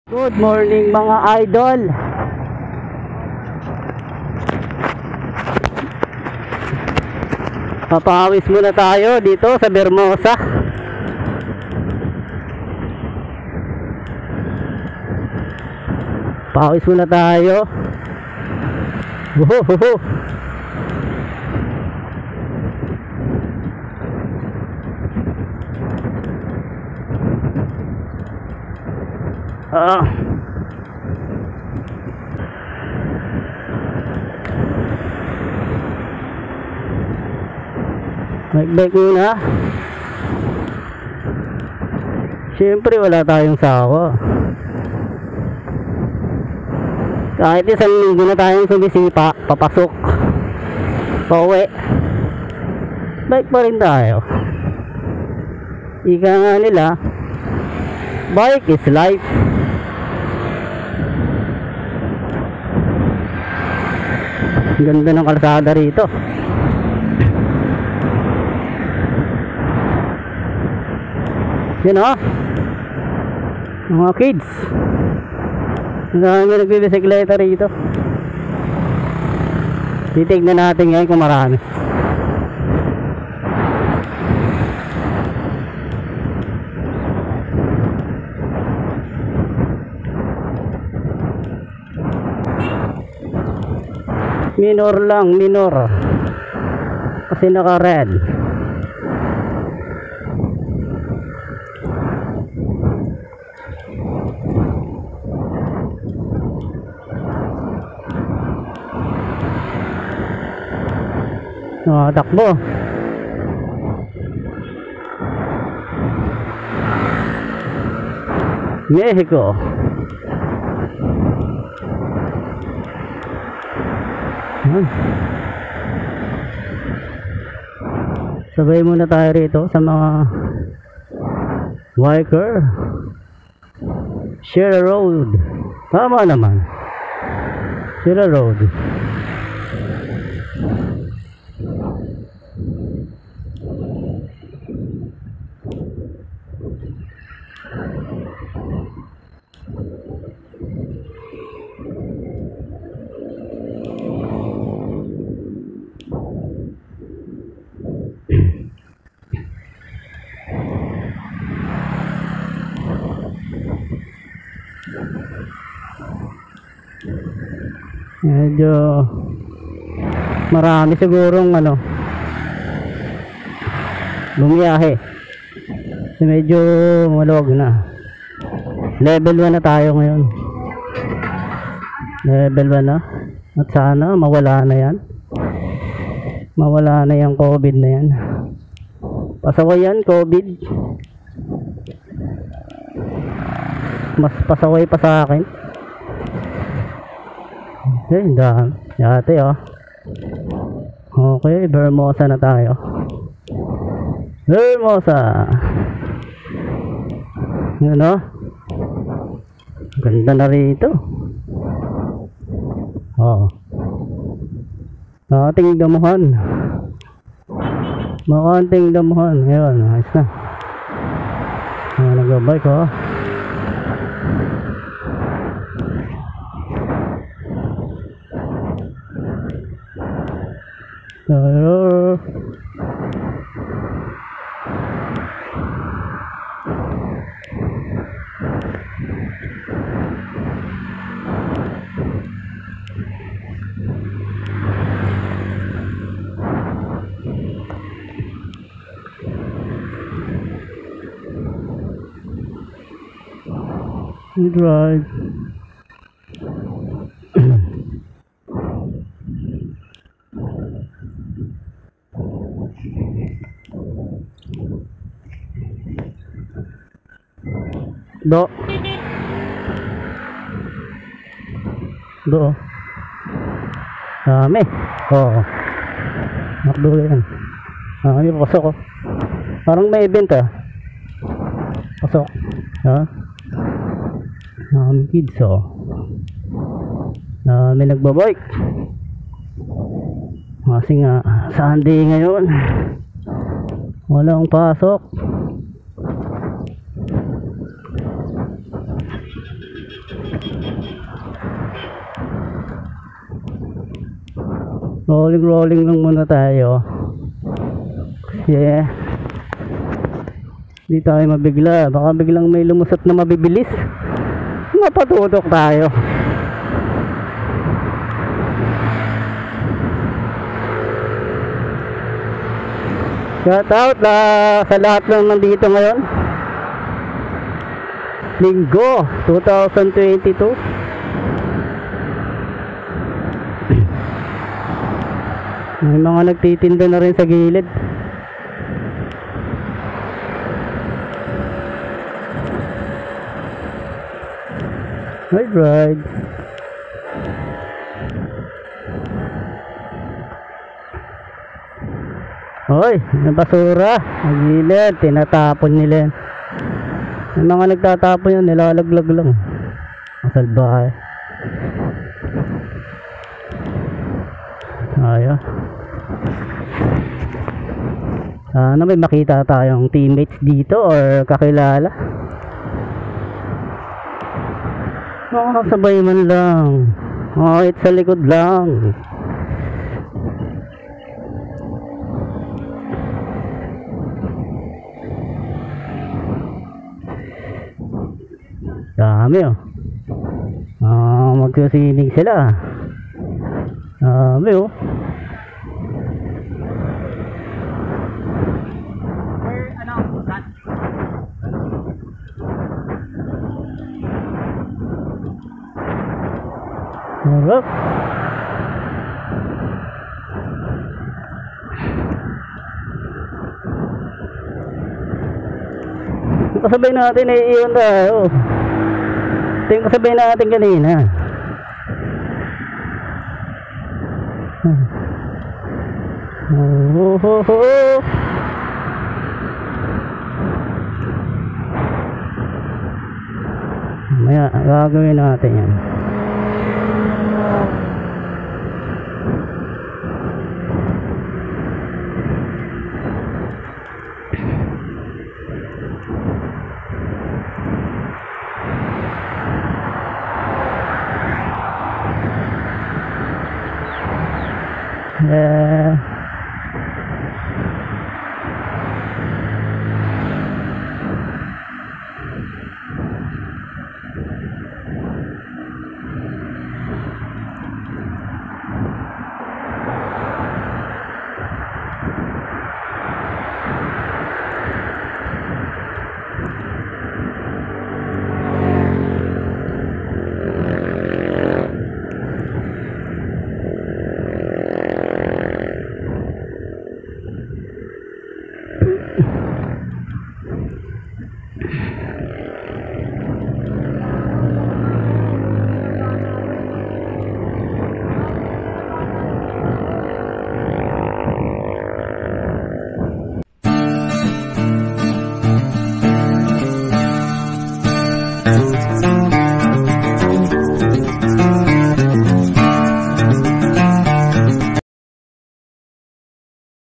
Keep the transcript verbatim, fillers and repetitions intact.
Good morning mga idol. Papawis muna tayo dito sa Bermosa. Pawis muna tayo. Wohoho. Ah. Bike-bike muna. Siyempre wala tayong sawa. Kahit isang linggo na tayong sumisipa, papasok, pauwi, bike pa rin tayo. Ika nga nila, bike is life. Ganda ng kalsada rito. Yun o, mga kids, ang dami nagbibisikleta rito. Titignan natin ngayon kung marami. Minor lang, minor, kasi naka red. Oh, takbo. Mexico. Hmm. Sabay muna tayo rito sa mga biker. Share a road. Tama naman. Share a road. Medyo marami sigurong ano bumiyahe, so medyo maluwag na. Level one na tayo ngayon. Level one na. At sana mawala na yan. Mawala na yung COVID na yan. Pasaway yan, COVID. Mas pasaway pa sa akin. Okay, dahil yate oh. Okay, Bermosa na tayo. Bermosa. Yun oh. Ganda na rito. Oh. Ating damuhan. Makanting damuhan. Ayun, ayos na. Ah, nag-bike oh. Hello. You drive. Do. Do. Dami. Oo. Nakdulo yan. Ah, hindi pasok oh. Parang may event ah. Pasok. Ha? Dami kids oh. Ah, may nagbabike. Kasi nga Sunday ngayon. Walang pasok. Rolling rolling lang muna tayo. Yeah. Hindi tayo mabigla. Baka biglang may lumusot na mabibilis. Mapatutok tayo. Shout out uh, sa lahat lang nandito ngayon. Linggo twenty twenty-two. May mga nagtitinda na rin sa gilid. Ride ride. Hoy, may basura. Ang gilid, tinatapon nila yan. May mga nagtatapon yan, nilalaglag lang. Masalbahay. Ayan. Sana may makita tayong teammates dito or kakilala. Makakasabay man lang. Oh, it's sa likod lang. Dami oh. Ah, magkasinig sila. Dami oh. Harap. Kasabay natin ay iyon tayo. Ito yung kasabay natin kanina. Oh, oh, oh. Maya, gagawin natin yan. Yeah.